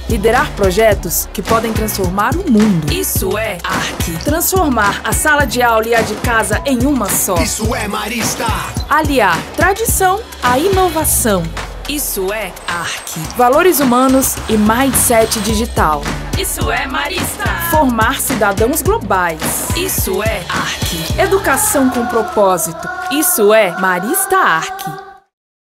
Liderar projetos que podem transformar o mundo. Isso é Arqui. Transformar a sala de aula e a de casa em uma só. Isso é Marista. Aliar tradição à inovação. Isso é Arqui. Valores humanos e mindset digital. Isso é Marista. Formar cidadãos globais. Isso é Arqui. Educação com propósito. Isso é Marista Arqui.